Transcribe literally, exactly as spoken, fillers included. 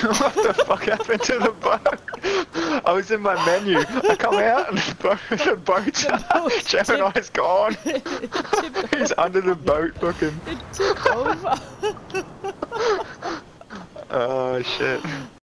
What the fuck happened to the boat? I was in my menu. I come out and the boat, the boat's boat's Gemini's gone. He's under the boat fucking. It tipped over. Oh shit.